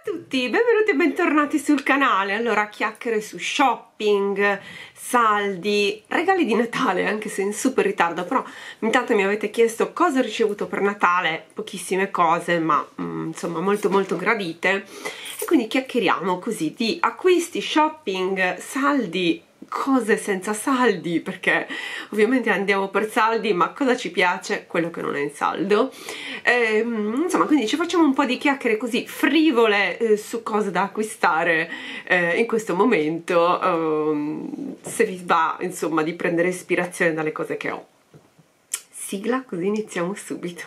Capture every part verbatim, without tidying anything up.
Tutti, benvenuti e bentornati sul canale. Allora, chiacchiere su shopping, saldi, regali di Natale, anche se in super ritardo, però intanto mi avete chiesto cosa ho ricevuto per Natale, pochissime cose, ma mm, insomma molto molto gradite, e quindi chiacchieriamo così di acquisti, shopping, saldi, cose senza saldi, perché ovviamente andiamo per saldi, ma cosa ci piace? Quello che non è in saldo. Ehm, insomma, quindi ci facciamo un po' di chiacchiere così frivole eh, su cose da acquistare eh, in questo momento, ehm, se vi va insomma di prendere ispirazione dalle cose che ho. Sigla, così iniziamo subito.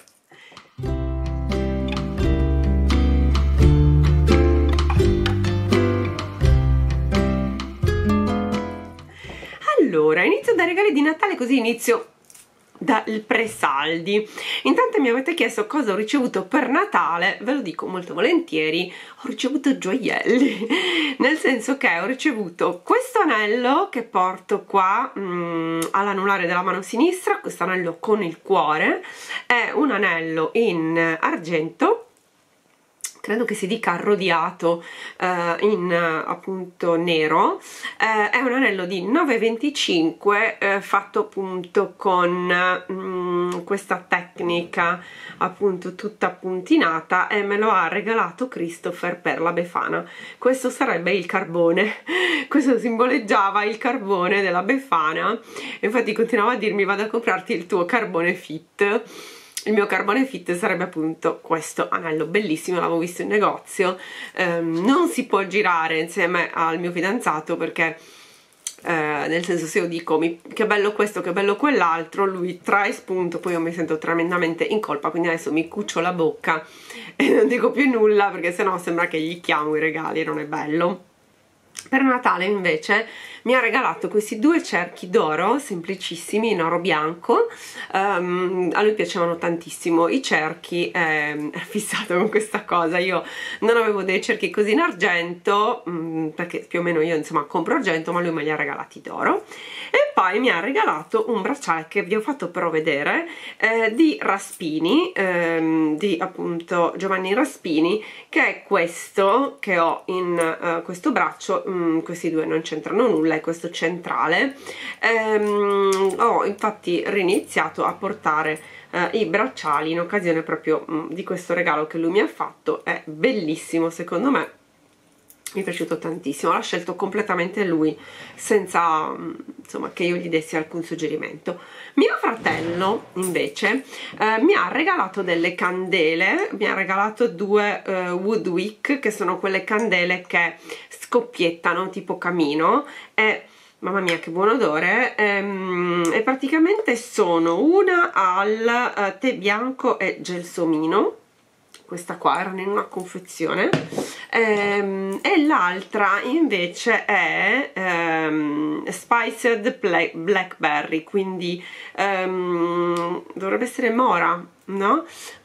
Allora, inizio dai regali di Natale, così inizio dal pre-saldi. Intanto mi avete chiesto cosa ho ricevuto per Natale, ve lo dico molto volentieri, ho ricevuto gioielli, nel senso che ho ricevuto questo anello che porto qua mm, all'anulare della mano sinistra, questo anello con il cuore, è un anello in argento, credo che si dica arrodiato eh, in appunto nero, eh, è un anello di nove virgola venticinque eh, fatto appunto con mm, questa tecnica appunto tutta puntinata, e me lo ha regalato Christopher per la Befana. Questo sarebbe il carbone, questo simboleggiava il carbone della Befana, infatti continuava a dirmi: vado a comprarti il tuo carbone fit. Il mio carbone fit sarebbe appunto questo anello bellissimo, l'avevo visto in negozio, ehm, non si può girare insieme al mio fidanzato perché eh, nel senso, se io dico mi, che bello questo, che bello quell'altro, lui trae spunto, poi io mi sento tremendamente in colpa, quindi adesso mi cuccio la bocca e non dico più nulla perché sennò sembra che gli chiamo i regali e non è bello. Per Natale invece mi ha regalato questi due cerchi d'oro semplicissimi in oro bianco. Um, a lui piacevano tantissimo i cerchi, eh, era fissato con questa cosa. Io non avevo dei cerchi così in argento, um, perché più o meno io insomma compro argento, ma lui me li ha regalati d'oro. E poi mi ha regalato un bracciale che vi ho fatto però vedere, eh, di Raspini, ehm, di appunto Giovanni Raspini, che è questo che ho in uh, questo braccio. Mm, questi due non c'entrano nulla, è questo centrale. Ehm, ho infatti riniziato a portare uh, i bracciali in occasione proprio mm, di questo regalo che lui mi ha fatto. È bellissimo, secondo me mi è piaciuto tantissimo, l'ha scelto completamente lui senza insomma che io gli dessi alcun suggerimento. Mio fratello invece eh, mi ha regalato delle candele, mi ha regalato due eh, Woodwick, che sono quelle candele che scoppiettano tipo camino, e mamma mia che buon odore, ehm, e praticamente sono una al uh, tè bianco e gelsomino. Questa qua erano in una confezione, ehm, e l'altra invece è ehm, spiced blackberry, quindi ehm, dovrebbe essere mora, no?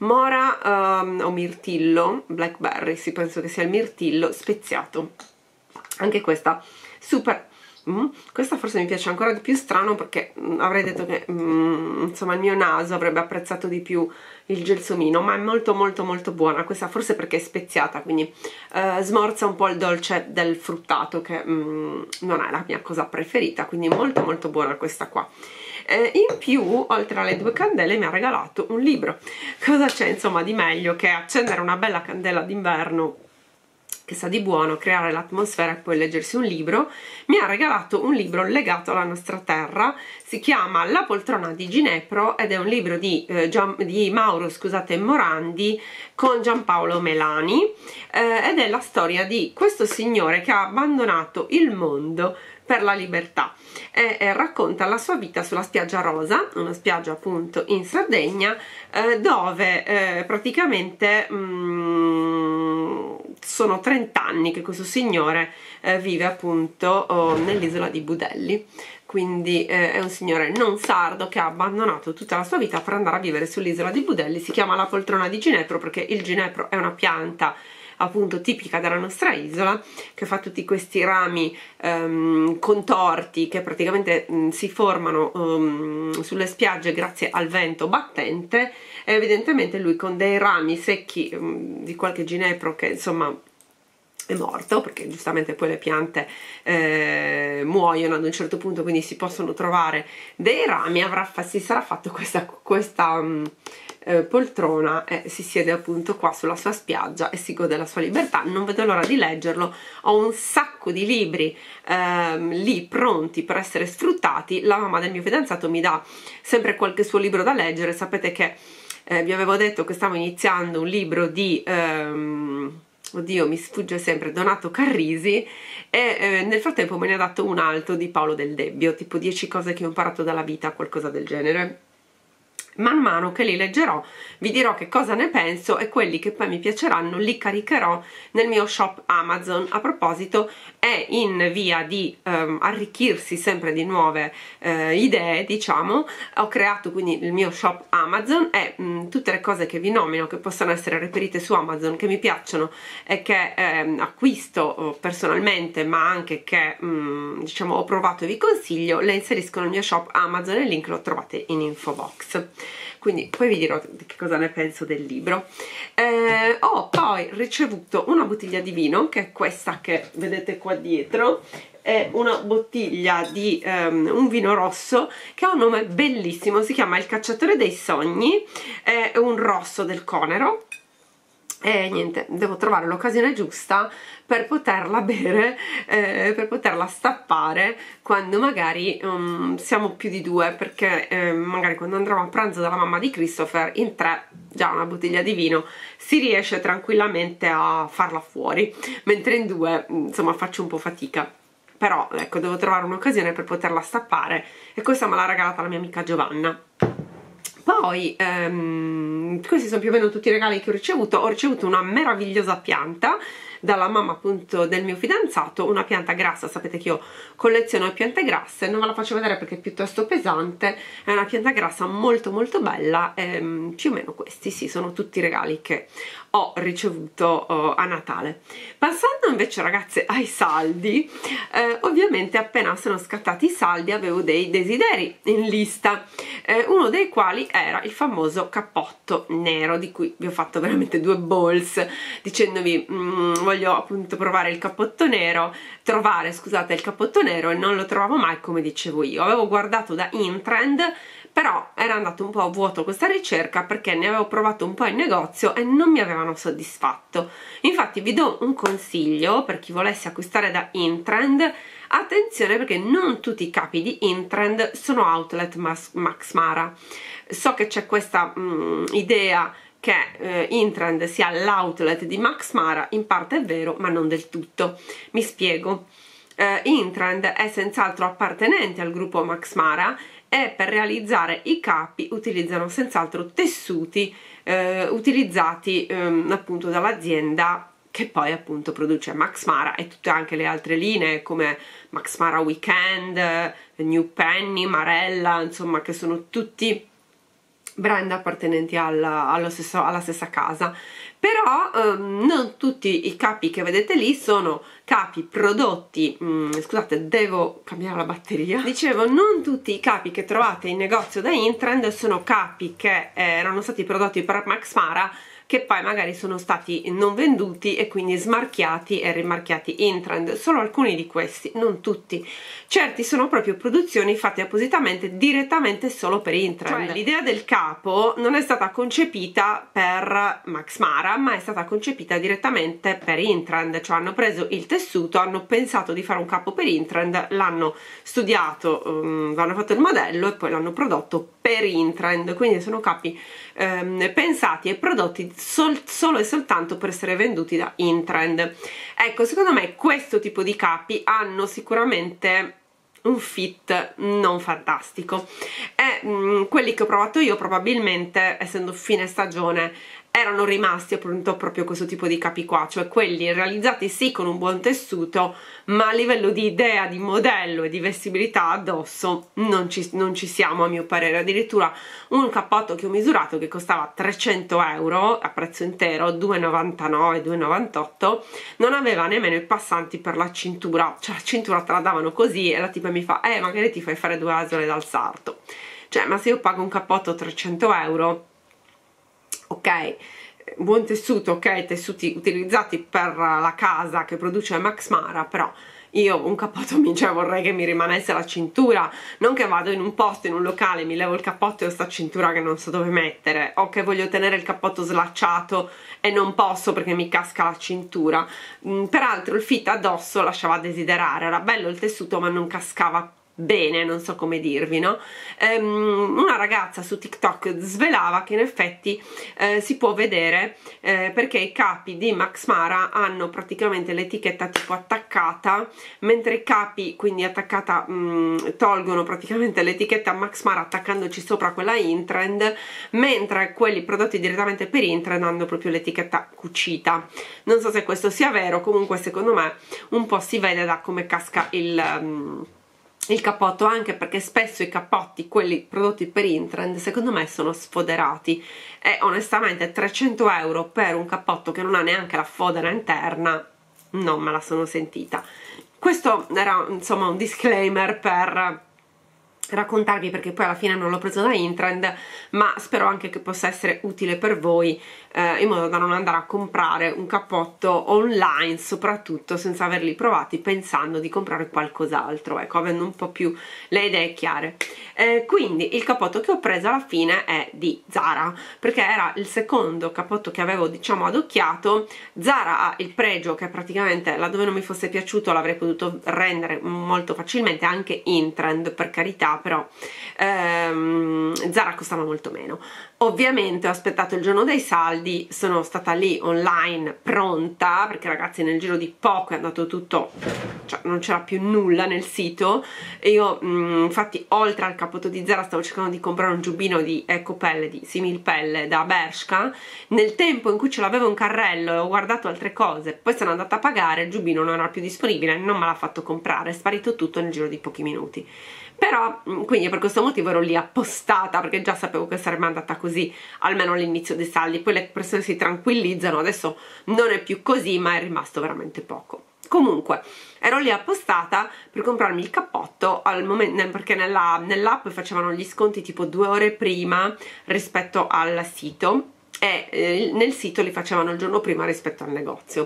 Mora um, o mirtillo, blackberry, sì, penso che sia il mirtillo speziato. Anche questa super. Mm. Questa forse mi piace ancora di più, strano perché mm, avrei detto che mm, insomma il mio naso avrebbe apprezzato di più il gelsomino, ma è molto molto molto buona questa, forse perché è speziata, quindi eh, smorza un po' il dolce del fruttato, che mm, non è la mia cosa preferita, quindi molto molto buona questa qua. Eh, in più, oltre alle due candele, mi ha regalato un libro. Cosa c'è insomma di meglio che accendere una bella candela d'inverno che sa di buono, creare l'atmosfera e poi leggersi un libro? Mi ha regalato un libro legato alla nostra terra, si chiama La poltrona di Ginepro ed è un libro di, eh, Gian, di Mauro scusate, Morandi con Giampaolo Melani, eh, ed è la storia di questo signore che ha abbandonato il mondo per la libertà, e, e racconta la sua vita sulla spiaggia Rosa, una spiaggia appunto in Sardegna, eh, dove eh, praticamente mm, sono trenta anni che questo signore eh, vive appunto oh, nell'isola di Budelli. Quindi eh, è un signore non sardo che ha abbandonato tutta la sua vita per andare a vivere sull'isola di Budelli. Si chiama La poltrona di Ginepro perché il ginepro è una pianta appunto tipica della nostra isola, che fa tutti questi rami um, contorti che praticamente um, si formano um, sulle spiagge grazie al vento battente, e evidentemente lui con dei rami secchi um, di qualche ginepro che insomma è morto, perché giustamente poi le piante eh, muoiono ad un certo punto, quindi si possono trovare dei rami, avrà, si sarà fatto questa, questa um, eh, poltrona e si siede appunto qua sulla sua spiaggia e si gode della sua libertà. Non vedo l'ora di leggerlo, ho un sacco di libri ehm, lì pronti per essere sfruttati. La mamma del mio fidanzato mi dà sempre qualche suo libro da leggere, sapete che eh, vi avevo detto che stavo iniziando un libro di... Ehm, oddio mi sfugge sempre, Donato Carrisi, e eh, nel frattempo me ne ha dato un altro di Paolo Del Debbio, tipo dieci cose che ho imparato dalla vita, qualcosa del genere. Man mano che li leggerò vi dirò che cosa ne penso, e quelli che poi mi piaceranno li caricherò nel mio shop Amazon. A proposito, è in via di um, arricchirsi sempre di nuove uh, idee, diciamo. Ho creato quindi il mio shop Amazon e um, tutte le cose che vi nomino, che possono essere reperite su Amazon, che mi piacciono e che um, acquisto uh, personalmente, ma anche che um, diciamo ho provato e vi consiglio, le inserisco nel mio shop Amazon e il link lo trovate in info box. Quindi poi vi dirò che cosa ne penso del libro. Eh, ho poi ricevuto una bottiglia di vino, che è questa che vedete qua dietro, è una bottiglia di um, un vino rosso che ha un nome bellissimo, si chiama Il Cacciatore dei Sogni, è un rosso del Conero. E niente, devo trovare l'occasione giusta per poterla bere, eh, per poterla stappare quando magari um, siamo più di due, perché eh, magari quando andremo a pranzo dalla mamma di Christopher in tre, già una bottiglia di vino si riesce tranquillamente a farla fuori, mentre in due insomma faccio un po' fatica. Però ecco, devo trovare un'occasione per poterla stappare, e questa me l'ha regalata la mia amica Giovanna. Poi ehm, questi sono più o meno tutti i regali che ho ricevuto. Ho ricevuto una meravigliosa pianta dalla mamma appunto del mio fidanzato, una pianta grassa. Sapete che io colleziono piante grasse, non ve la faccio vedere perché è piuttosto pesante, è una pianta grassa molto molto bella. Ehm, più o meno questi sì, sono tutti i regali che ho ricevuto oh, a Natale. Passando invece ragazze ai saldi, eh, ovviamente appena sono scattati i saldi avevo dei desideri in lista, eh, uno dei quali era il famoso cappotto nero, di cui vi ho fatto veramente due balls dicendovi mm, voglio appunto provare il cappotto nero, trovare scusate il cappotto nero, e non lo trovavo mai come dicevo io. Avevo guardato da Intrend, però era andato un po' a vuoto questa ricerca perché ne avevo provato un po' in negozio e non mi avevano soddisfatto. Infatti vi do un consiglio per chi volesse acquistare da Intrend: attenzione, perché non tutti i capi di Intrend sono outlet Max Mara. So che c'è questa mm, idea che eh, Intrend sia l'outlet di Max Mara, in parte è vero ma non del tutto. Mi spiego. eh, Intrend è senz'altro appartenente al gruppo Max Mara e per realizzare i capi utilizzano senz'altro tessuti eh, utilizzati ehm, appunto dall'azienda che poi appunto produce Max Mara e tutte anche le altre linee come Max Mara Weekend, New Penny, Marella, insomma, che sono tutti brand appartenenti alla, allo stesso, alla stessa casa. Però ehm, non tutti i capi che vedete lì sono capi prodotti, mm, scusate devo cambiare la batteria, dicevo non tutti i capi che trovate in negozio da Intrend sono capi che eh, erano stati prodotti per Max Mara, che poi magari sono stati non venduti e quindi smarchiati e rimarchiati Intrend. Solo alcuni di questi, non tutti. Certi sono proprio produzioni fatte appositamente direttamente solo per Intrend. Cioè, l'idea del capo non è stata concepita per Max Mara, ma è stata concepita direttamente per Intrend. Cioè hanno preso il tessuto, hanno pensato di fare un capo per Intrend, l'hanno studiato, um, hanno fatto il modello e poi l'hanno prodotto per Intrend. Quindi sono capi um, pensati e prodotti Sol, solo e soltanto per essere venduti da Intrend. Ecco, secondo me questo tipo di capi hanno sicuramente un fit non fantastico, e mh, quelli che ho provato io probabilmente, essendo fine stagione, erano rimasti appunto proprio questo tipo di capi qua, cioè quelli realizzati sì con un buon tessuto, ma a livello di idea, di modello e di vestibilità addosso non ci, non ci siamo, a mio parere. Addirittura un cappotto che ho misurato che costava trecento euro a prezzo intero, due e novantanove, due e novantotto, non aveva nemmeno i passanti per la cintura, cioè la cintura te la davano così e la tipa mi fa eh magari ti fai fare due asole dal sarto. Cioè, ma se io pago un cappotto trecento euro, ok, buon tessuto, ok, tessuti utilizzati per la casa che produce Max Mara, però io un cappotto mi, cioè, vorrei che mi rimanesse la cintura, non che vado in un posto, in un locale, mi levo il cappotto e ho sta cintura che non so dove mettere, o che voglio tenere il cappotto slacciato e non posso perché mi casca la cintura. Mm, peraltro il fit addosso lasciava a desiderare, era bello il tessuto ma non cascava bene, non so come dirvi, no? Um, una ragazza su TikTok svelava che in effetti eh, si può vedere eh, perché i capi di Max Mara hanno praticamente l'etichetta tipo attaccata, mentre i capi quindi attaccata mh, tolgono praticamente l'etichetta Max Mara attaccandoci sopra quella Intrend, mentre quelli prodotti direttamente per Intrend hanno proprio l'etichetta cucita. Non so se questo sia vero, comunque secondo me un po' si vede da come casca il... Um, il cappotto, anche perché spesso i cappotti, quelli prodotti per Intrend, secondo me sono sfoderati e onestamente trecento euro per un cappotto che non ha neanche la fodera interna non me la sono sentita. Questo era insomma un disclaimer per raccontarvi, perché poi alla fine non l'ho preso da Intrend, ma spero anche che possa essere utile per voi, eh, in modo da non andare a comprare un cappotto online, soprattutto senza averli provati, pensando di comprare qualcos'altro, ecco, avendo un po' più le idee chiare. Eh, quindi il cappotto che ho preso alla fine è di Zara, perché era il secondo cappotto che avevo, diciamo, adocchiato. Zara ha il pregio che praticamente laddove non mi fosse piaciuto l'avrei potuto rendere molto facilmente, anche Intrend, per carità, però ehm, Zara costava molto meno. Ovviamente ho aspettato il giorno dei saldi, sono stata lì online pronta, perché ragazzi nel giro di poco è andato tutto, cioè non c'era più nulla nel sito. E io mh, infatti oltre al cappotto di Zara stavo cercando di comprare un giubbino di Ecopelle, di Similpelle, da Bershka. Nel tempo in cui ce l'avevo in carrello e ho guardato altre cose, poi sono andata a pagare, il giubbino non era più disponibile, non me l'ha fatto comprare, è sparito tutto nel giro di pochi minuti. Però quindi per questo motivo ero lì appostata, perché già sapevo che sarebbe andata così almeno all'inizio dei saldi, poi le persone si tranquillizzano, adesso non è più così, ma è rimasto veramente poco. Comunque ero lì appostata per comprarmi il cappotto al momento, perché nella, nell'app facevano gli sconti tipo due ore prima rispetto al sito, e eh, nel sito li facevano il giorno prima rispetto al negozio.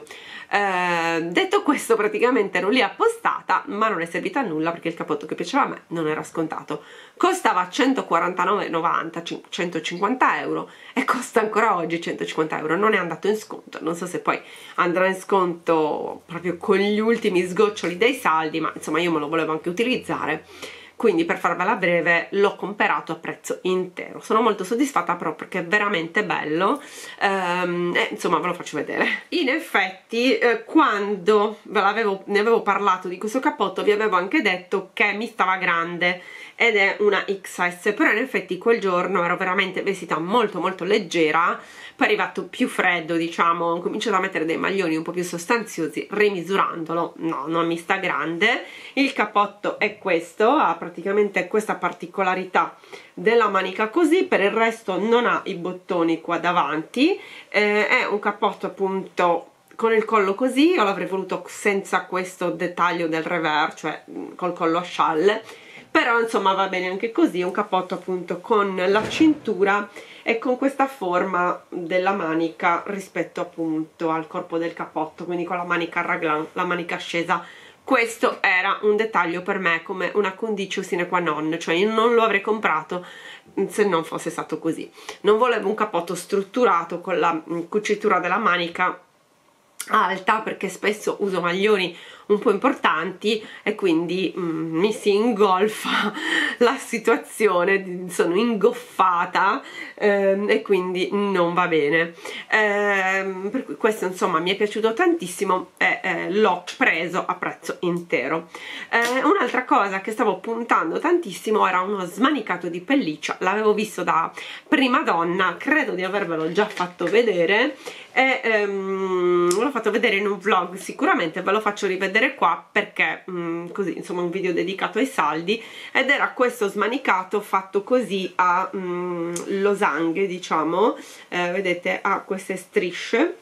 Eh, detto questo, praticamente ero lì appostata, ma non è servita a nulla perché il cappotto che piaceva a me non era scontato. Costava centoquarantanove e novanta, centocinquanta euro, e costa ancora oggi centocinquanta euro. Non è andato in sconto, non so se poi andrà in sconto proprio con gli ultimi sgoccioli dei saldi, ma insomma io me lo volevo anche utilizzare, quindi per farvela breve l'ho comprato a prezzo intero. Sono molto soddisfatta però perché è veramente bello, ehm, e insomma ve lo faccio vedere. In effetti eh, quando ve l'avevo, ne avevo parlato di questo cappotto vi avevo anche detto che mi stava grande ed è una X S, però in effetti quel giorno ero veramente vestita molto molto leggera, poi è arrivato più freddo, diciamo, ho cominciato a mettere dei maglioni un po' più sostanziosi, rimisurandolo no, non mi sta grande. Il cappotto è questo, ha praticamente questa particolarità della manica così, per il resto non ha i bottoni qua davanti, eh, è un cappotto appunto con il collo così. Io l'avrei voluto senza questo dettaglio del revers, cioè col collo a scialle, però insomma va bene anche così. È un cappotto appunto con la cintura e con questa forma della manica rispetto appunto al corpo del cappotto, quindi con la manica a raglan, la manica scesa. Questo era un dettaglio per me come una condicio sine qua non, cioè io non lo avrei comprato se non fosse stato così. Non volevo un cappotto strutturato con la cucitura della manica alta, perché spesso uso maglioni un po' importanti e quindi mm, mi si ingolfa la situazione, sono ingoffata ehm, e quindi non va bene. Ehm, per cui questo insomma mi è piaciuto tantissimo e eh, l'ho preso a prezzo intero. Eh, un'altra cosa che stavo puntando tantissimo era uno smanicato di pelliccia, l'avevo visto da Prima Donna, credo di avervelo già fatto vedere e ehm, l'ho fatto vedere in un vlog, sicuramente ve lo faccio rivedere qua perché mh, così insomma un video dedicato ai saldi, ed era questo smanicato fatto così a mh, losanghe, diciamo, eh, vedete ha queste strisce,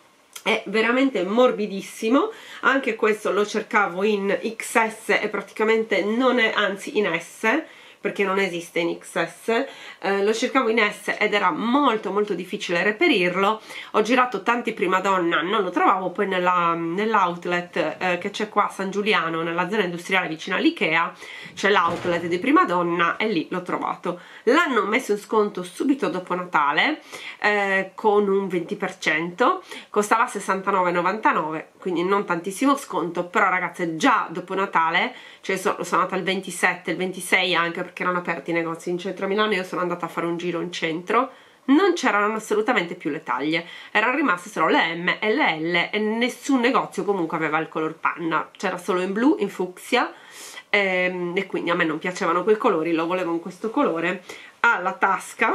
è veramente morbidissimo, anche questo lo cercavo in X S e praticamente non è, anzi in S, perché non esiste in X S, eh, lo cercavo in S ed era molto molto difficile reperirlo. Ho girato tanti Prima Donna, non lo trovavo, poi nell'outlet eh, che c'è qua a San Giuliano, nella zona industriale vicino all'Ikea, c'è l'outlet di Prima Donna e lì l'ho trovato. L'hanno messo in sconto subito dopo Natale eh, con un venti per cento, costava sessantanove e novantanove, quindi non tantissimo sconto, però ragazze già dopo Natale, cioè sono, sono andata il ventisette, il ventisei anche perché erano aperti i negozi in centro a Milano, io sono andata a fare un giro in centro, non c'erano assolutamente più le taglie, erano rimaste solo le M e le L e nessun negozio comunque aveva il color panna, c'era solo in blu, in fucsia e, e quindi a me non piacevano quei colori, lo volevo in questo colore. Ha la tasca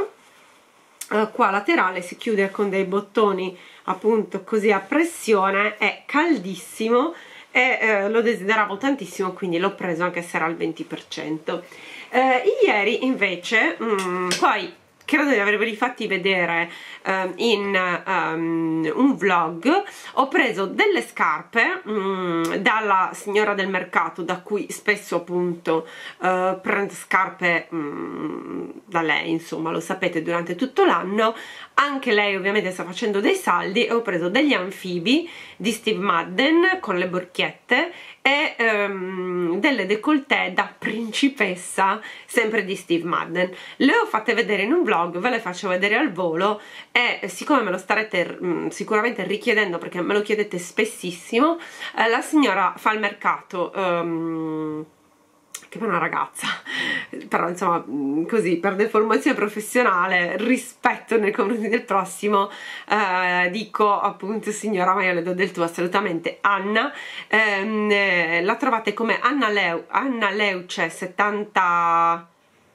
Uh, qua laterale, si chiude con dei bottoni appunto così a pressione, è caldissimo e eh, lo desideravo tantissimo, quindi l'ho preso anche se era al venti per cento. Eh, ieri invece mh, poi credo di averveli fatti vedere um, in um, un vlog, ho preso delle scarpe um, dalla signora del mercato, da cui spesso appunto uh, prendo scarpe um, da lei, insomma lo sapete, durante tutto l'anno. Anche lei ovviamente sta facendo dei saldi e ho preso degli anfibi di Steve Madden con le borchiette e um, delle décolleté da principessa sempre di Steve Madden. Le ho fatte vedere in un vlog, ve le faccio vedere al volo e siccome me lo starete um, sicuramente richiedendo perché me lo chiedete spessissimo, eh, la signora fa il mercato um, che è una ragazza, però insomma così per deformazione professionale, rispetto nei confronti del prossimo, eh, dico appunto signora, ma io le do del tu assolutamente. Anna, ehm, eh, la trovate come Anna, Leu Anna Leuce settantacinque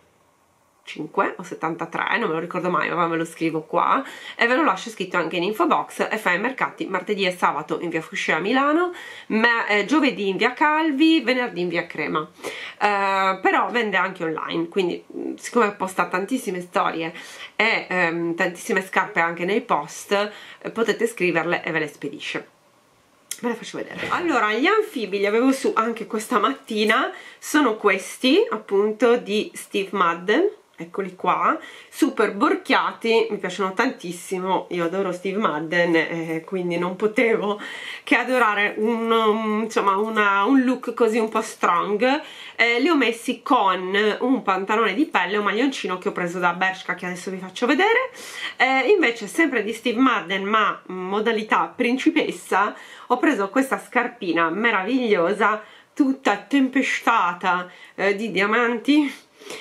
o settantatré, non me lo ricordo mai, ma ve lo scrivo qua e ve lo lascio scritto anche in info box. E fa i mercati martedì e sabato in via Fuscia a Milano, ma, eh, giovedì in via Calvi, venerdì in via Crema, eh, però vende anche online, quindi siccome posta tantissime storie e ehm, tantissime scarpe anche nei post, eh, potete scriverle e ve le spedisce. Ve la faccio vedere. Allora, gli anfibi li avevo su anche questa mattina, sono questi appunto di Steve Madden, eccoli qua, super borchiati, mi piacciono tantissimo, io adoro Steve Madden, eh, quindi non potevo che adorare un, um, insomma una, un look così un po' strong. Eh, li ho messi con un pantalone di pelle, un maglioncino che ho preso da Bershka che adesso vi faccio vedere, eh, invece sempre di Steve Madden ma modalità principessa ho preso questa scarpina meravigliosa tutta tempestata eh, di diamanti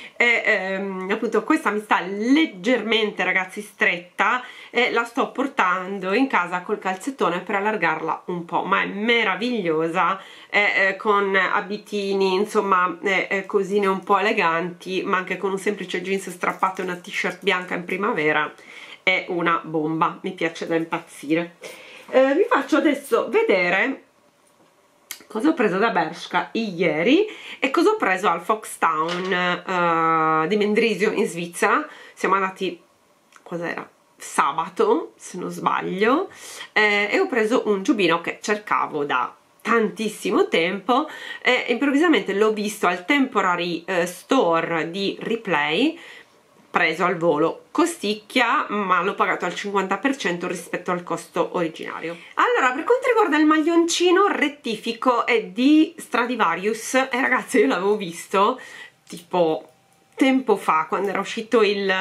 e ehm, appunto questa mi sta leggermente ragazzi stretta e la sto portando in casa col calzettone per allargarla un po', ma è meravigliosa, eh, eh, con abitini, insomma eh, eh, cosine un po' eleganti, ma anche con un semplice jeans strappato e una t-shirt bianca in primavera è una bomba, mi piace da impazzire. Eh, vi faccio adesso vedere cosa ho preso da Bershka ieri e cosa ho preso al Foxtown uh, di Mendrisio in Svizzera. Siamo andati, cos'era? Sabato, se non sbaglio, eh, e ho preso un giubbino che cercavo da tantissimo tempo e improvvisamente l'ho visto al Temporary eh, Store di Ripley, preso al volo, costicchia, ma l'ho pagato al cinquanta per cento rispetto al costo originario. Allora, per quanto riguarda il maglioncino, rettifico, è di Stradivarius e ragazzi io l'avevo visto tipo tempo fa, quando era uscito il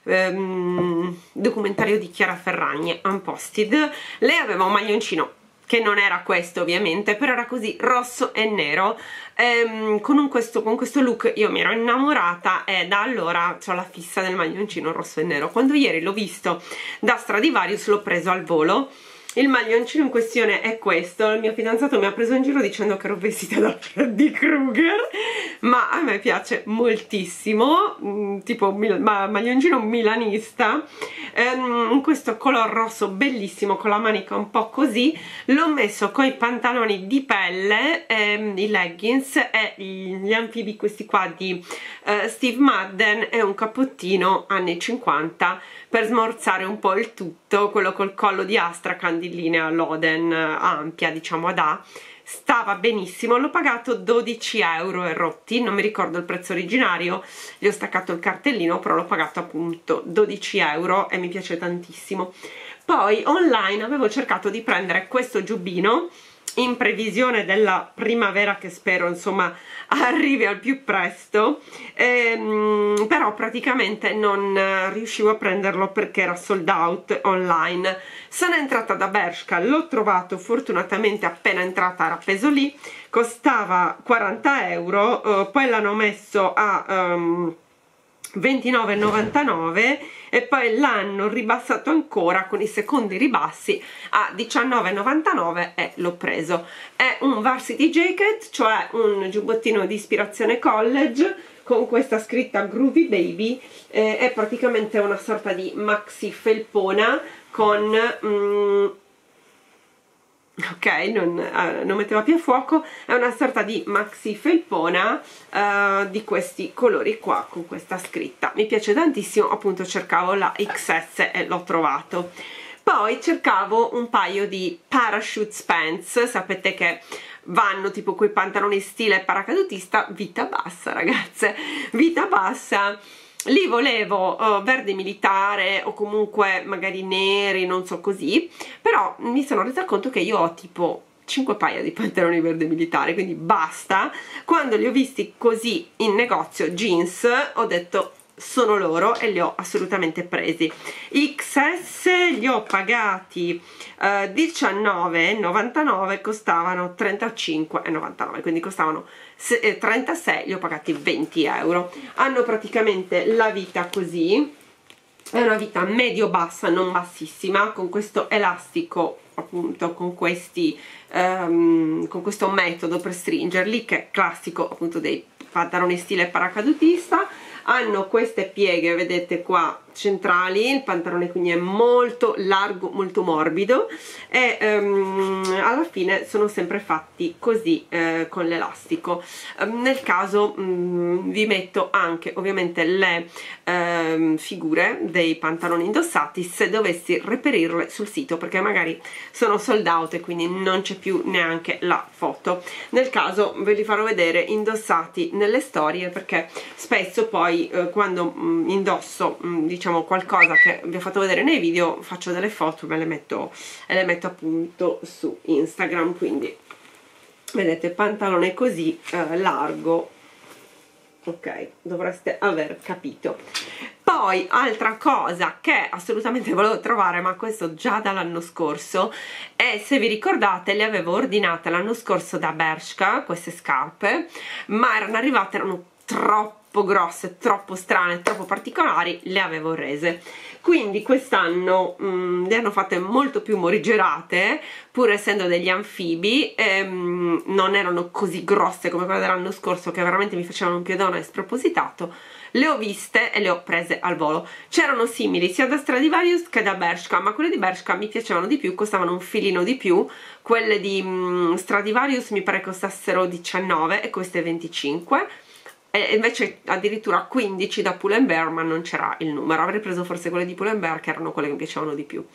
um, documentario di Chiara Ferragni, Unposted. Lei aveva un maglioncino che non era questo ovviamente, però era così rosso e nero, ehm, con, un questo, con questo look io mi ero innamorata e da allora ho la fissa del maglioncino rosso e nero. Quando ieri l'ho visto da Stradivarius l'ho preso al volo. Il maglioncino in questione è questo. Il mio fidanzato mi ha preso in giro dicendo che ero vestita da Freddy Krueger, ma a me piace moltissimo, mm, tipo mil ma maglioncino milanista, ehm, in questo color rosso bellissimo con la manica un po' così. L'ho messo con i pantaloni di pelle, ehm, i leggings e gli anfibi questi qua di eh, Steve Madden e un cappottino anni cinquanta per smorzare un po' il tutto, quello col collo di Astrakhan di linea Loden ampia, diciamo ad A. Stava benissimo, l'ho pagato dodici euro e rotti, non mi ricordo il prezzo originario, gli ho staccato il cartellino, però l'ho pagato appunto dodici euro e mi piace tantissimo. Poi online avevo cercato di prendere questo giubbino in previsione della primavera che spero insomma arrivi al più presto, ehm, però praticamente non riuscivo a prenderlo perché era sold out online. Sono entrata da Bershka, l'ho trovato fortunatamente appena entrata, era appeso lì, costava quaranta euro, eh, poi l'hanno messo a um, ventinove e novantanove e poi l'hanno ribassato ancora con i secondi ribassi a diciannove e novantanove e l'ho preso. È un varsity jacket, cioè un giubbottino di ispirazione college con questa scritta Groovy Baby, eh, è praticamente una sorta di maxi felpona con mm, ok, non, uh, non metteva più a fuoco, è una sorta di maxi felpona uh, di questi colori qua con questa scritta. Mi piace tantissimo, appunto cercavo la X S e l'ho trovato. Poi cercavo un paio di parachute pants, sapete che vanno tipo quei pantaloni stile paracadutista, vita bassa ragazze, vita bassa. Li volevo uh, verde militare o comunque magari neri, non so così, però mi sono resa conto che io ho tipo cinque paia di pantaloni verde militare, quindi basta. Quando li ho visti così in negozio jeans ho detto sono loro e li ho assolutamente presi. X S li ho pagati uh, diciannove e novantanove, costavano trentacinque e novantanove, quindi costavano trentasei, li ho pagati venti euro. Hanno praticamente la vita così, è una vita medio bassa, non bassissima, con questo elastico appunto, con questi um, con questo metodo per stringerli che è classico appunto dei pantaloni stile paracadutista. Hanno queste pieghe, vedete qua, centrali, il pantalone quindi è molto largo, molto morbido e um, alla fine sono sempre fatti così eh, con l'elastico. Um, nel caso um, vi metto anche ovviamente le um, figure dei pantaloni indossati se dovessi reperirle sul sito, perché magari sono sold out e quindi non c'è più neanche la foto. Nel caso ve li farò vedere indossati nelle storie, perché spesso poi eh, quando mh, indosso mh, diciamo qualcosa che vi ho fatto vedere nei video, faccio delle foto, me le metto e le metto appunto su Instagram. Quindi vedete, pantalone così eh, largo, ok, dovreste aver capito. Poi altra cosa che assolutamente volevo trovare, ma questo già dall'anno scorso, e se vi ricordate le avevo ordinate l'anno scorso da Bershka, queste scarpe, ma erano arrivate, erano troppo grosse, troppo strane, troppo particolari, le avevo rese. Quindi quest'anno mm, le hanno fatte molto più morigerate, pur essendo degli anfibi, ehm, non erano così grosse come quelle dell'anno scorso che veramente mi facevano un piedone spropositato. Le ho viste e le ho prese al volo. C'erano simili sia da Stradivarius che da Bershka, ma quelle di Bershka mi piacevano di più, costavano un filino di più. Quelle di mm, Stradivarius mi pare costassero diciannove e queste venticinque, e invece addirittura quindici da Pull and Bear, ma non c'era il numero. Avrei preso forse quelle di Pull and Bear, che erano quelle che mi piacevano di più.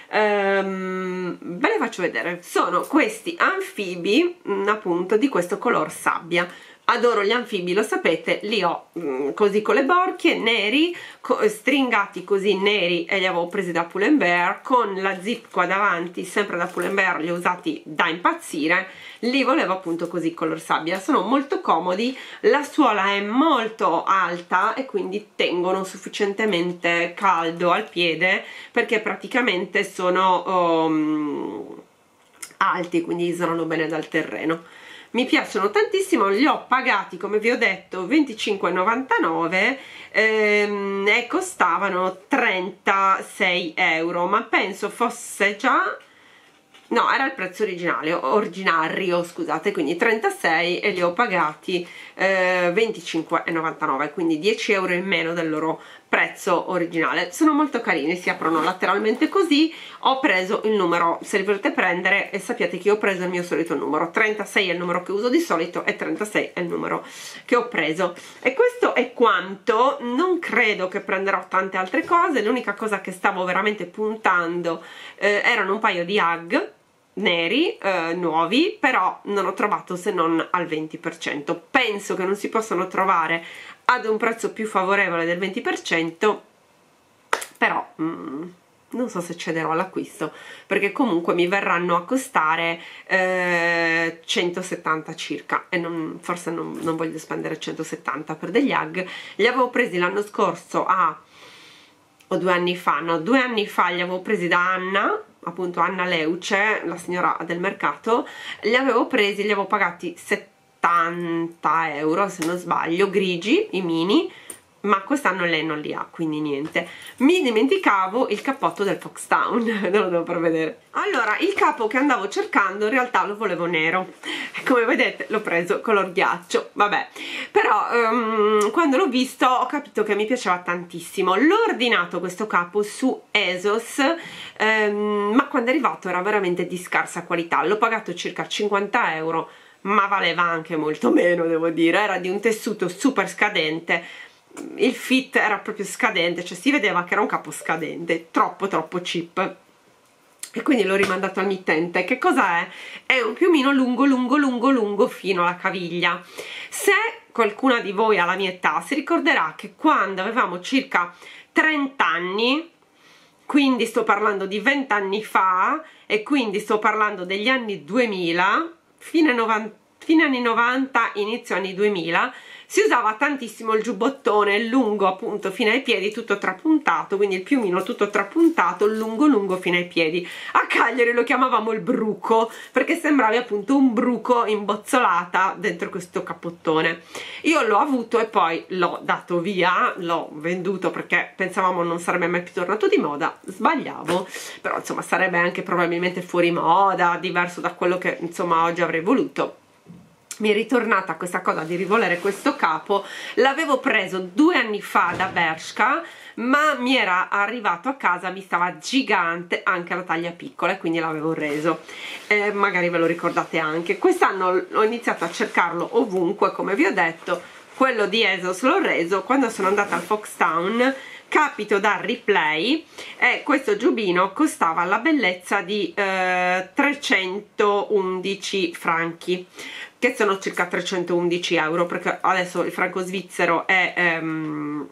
Um, ve le faccio vedere. Sono questi anfibi mh, appunto di questo color sabbia. Adoro gli anfibi, lo sapete, li ho mh, così con le borchie, neri, co stringati così neri, e li avevo presi da Pull and Bear, con la zip qua davanti, sempre da Pull and Bear, li ho usati da impazzire. Li volevo appunto così color sabbia, sono molto comodi, la suola è molto alta e quindi tengono sufficientemente caldo al piede, perché praticamente sono um, alti, quindi isolano bene dal terreno. Mi piacciono tantissimo, li ho pagati, come vi ho detto, venticinque e novantanove ehm, e costavano trentasei euro, ma penso fosse già... no, era il prezzo originale, originario, scusate, quindi trentasei, e li ho pagati eh, venticinque e novantanove, quindi dieci euro in meno del loro prezzo originale. Sono molto carini, si aprono lateralmente così. Ho preso il numero, se li volete prendere, e sappiate che ho preso il mio solito numero, trentasei è il numero che uso di solito e trentasei è il numero che ho preso. E questo è quanto. Non credo che prenderò tante altre cose, l'unica cosa che stavo veramente puntando eh, erano un paio di Hug neri eh, nuovi, però non ho trovato se non al venti per cento. Penso che non si possano trovare ad un prezzo più favorevole del venti per cento, però mm, non so se cederò all'acquisto, perché comunque mi verranno a costare eh, centosettanta circa, e non, forse non, non voglio spendere centosettanta per degli Hug. Li avevo presi l'anno scorso a o due anni fa, no, due anni fa li avevo presi da Anna, appunto Anna Leuce, la signora del mercato. Li avevo presi, li avevo pagati settanta euro se non sbaglio, grigi, i mini, ma quest'anno lei non li ha, quindi niente. Mi dimenticavo il cappotto del Foxtown, non lo devo prevedere. Allora, il capo che andavo cercando in realtà lo volevo nero, come vedete l'ho preso color ghiaccio, vabbè, però um, quando l'ho visto ho capito che mi piaceva tantissimo. L'ho ordinato questo capo su ASOS, um, ma quando è arrivato era veramente di scarsa qualità. L'ho pagato circa cinquanta euro, ma valeva anche molto meno, devo dire. Era di un tessuto super scadente, il fit era proprio scadente, cioè si vedeva che era un capo scadente, troppo troppo cheap, e quindi l'ho rimandato al mittente. Che cosa è? È un piumino lungo lungo lungo lungo fino alla caviglia. Se qualcuna di voi ha la mia età si ricorderà che quando avevamo circa trenta anni, quindi sto parlando di venti anni fa, e quindi sto parlando degli anni duemila, fine, novanta, fine anni novanta, inizio anni duemila, si usava tantissimo il giubbottone lungo appunto fino ai piedi, tutto trapuntato, quindi il piumino tutto trapuntato, lungo lungo fino ai piedi. A Cagliari lo chiamavamo il bruco, perché sembravi appunto un bruco imbozzolata dentro questo cappottone. Io l'ho avuto e poi l'ho dato via, l'ho venduto perché pensavamo non sarebbe mai più tornato di moda. Sbagliavo, però insomma sarebbe anche probabilmente fuori moda, diverso da quello che insomma oggi avrei voluto. Mi è ritornata questa cosa di rivolere questo capo. L'avevo preso due anni fa da Bershka, ma mi era arrivato a casa, mi stava gigante anche la taglia piccola, e quindi l'avevo reso. Eh, magari ve lo ricordate anche. Quest'anno ho iniziato a cercarlo ovunque, come vi ho detto. Quello di ASOS l'ho reso. Quando sono andata al Foxtown capito da Ripley, e questo giubbino costava la bellezza di eh, trecentoundici franchi, che sono circa trecentoundici euro, perché adesso il franco svizzero è um,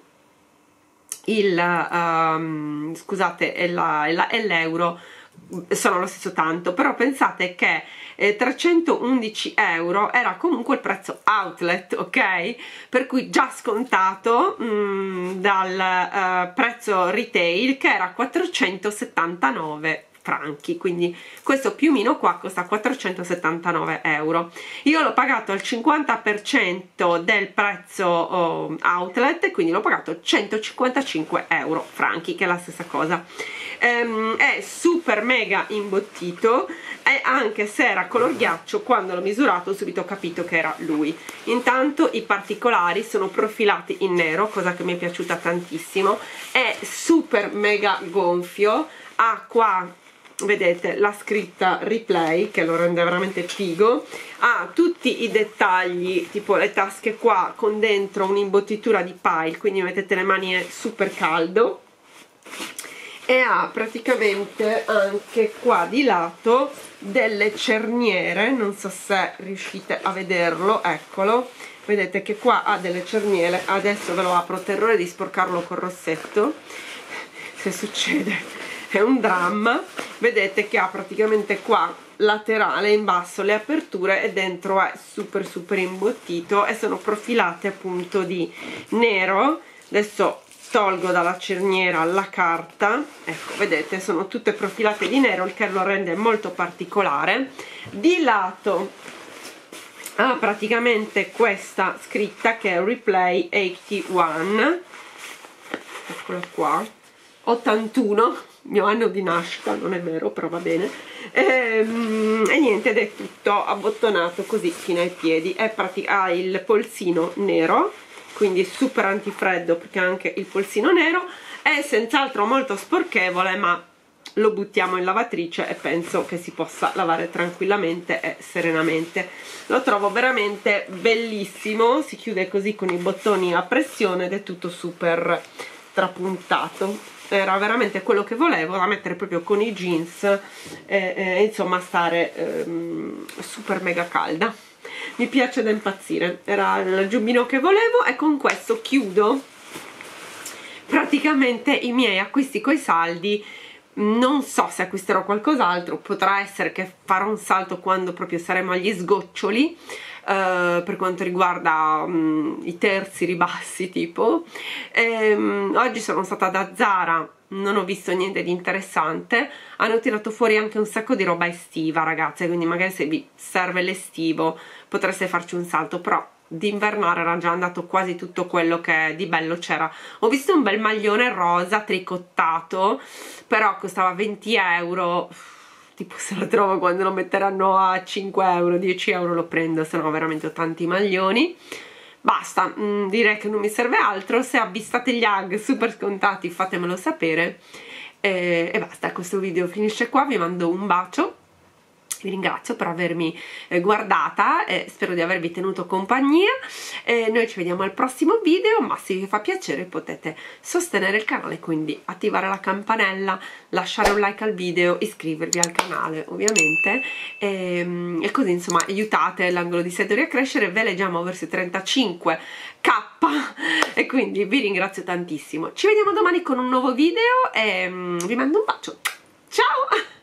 il um, scusate è l'euro, sono lo stesso tanto, però pensate che eh, trecentoundici euro era comunque il prezzo outlet, ok? Per cui già scontato mh, dal uh, prezzo retail, che era quattrocentosettantanove franchi, quindi questo piumino qua costa quattrocentosettantanove euro. Io l'ho pagato al cinquanta per cento del prezzo oh, outlet, quindi l'ho pagato centocinquantacinque euro franchi, che è la stessa cosa. Ehm, è super mega imbottito, e anche se era color ghiaccio, quando l'ho misurato subito ho capito che era lui. Intanto i particolari sono profilati in nero, cosa che mi è piaciuta tantissimo. È super mega gonfio, ha qua vedete la scritta Ripley, che lo rende veramente figo. Ha tutti i dettagli, tipo le tasche qua con dentro un'imbottitura di pile, quindi mettete le mani, è super caldo. E ha praticamente anche qua di lato delle cerniere, non so se riuscite a vederlo, eccolo, vedete che qua ha delle cerniere. Adesso ve lo apro, terrore di sporcarlo col rossetto, se succede è un dramma. Vedete che ha praticamente qua laterale, in basso le aperture, e dentro è super super imbottito, e sono profilate appunto di nero. Adesso tolgo dalla cerniera la carta, ecco, vedete, sono tutte profilate di nero, il che lo rende molto particolare. Di lato ha praticamente questa scritta che è Replay ottantuno, eccola qua, ottantuno, mio anno di nascita, non è vero, però va bene. E, e niente, ed è tutto abbottonato così fino ai piedi. È ha il polsino nero, quindi super antifreddo perché ha anche il polsino nero. È senz'altro molto sporchevole, ma lo buttiamo in lavatrice e penso che si possa lavare tranquillamente e serenamente. Lo trovo veramente bellissimo, si chiude così con i bottoni a pressione ed è tutto super trapuntato. Era veramente quello che volevo, da mettere proprio con i jeans e, e insomma stare ehm, super mega calda. Mi piace da impazzire, era il giubbino che volevo e con questo chiudo praticamente i miei acquisti coi saldi. Non so se acquisterò qualcos'altro, potrà essere che farò un salto quando proprio saremo agli sgoccioli, uh, per quanto riguarda um, i terzi ribassi tipo. E, um, oggi sono stata da Zara, non ho visto niente di interessante, hanno tirato fuori anche un sacco di roba estiva ragazze, quindi magari se vi serve l'estivo potreste farci un salto, però d'invernare era già andato quasi tutto quello che di bello c'era. Ho visto un bel maglione rosa tricottato, però costava venti euro, tipo se lo trovo quando lo metteranno a cinque euro, dieci euro lo prendo, se no veramente ho tanti maglioni. Basta, mm, direi che non mi serve altro. Se avvistate gli hug super scontati fatemelo sapere e, e basta, questo video finisce qua, vi mando un bacio. Vi ringrazio per avermi eh, guardata e spero di avervi tenuto compagnia. Eh, noi ci vediamo al prossimo video, ma se vi fa piacere potete sostenere il canale, quindi attivare la campanella, lasciare un like al video, iscrivervi al canale ovviamente e, e così insomma aiutate l'angolo di Saidori a crescere. Ve leggiamo verso trentacinque k e quindi vi ringrazio tantissimo. Ci vediamo domani con un nuovo video e mm, vi mando un bacio. Ciao!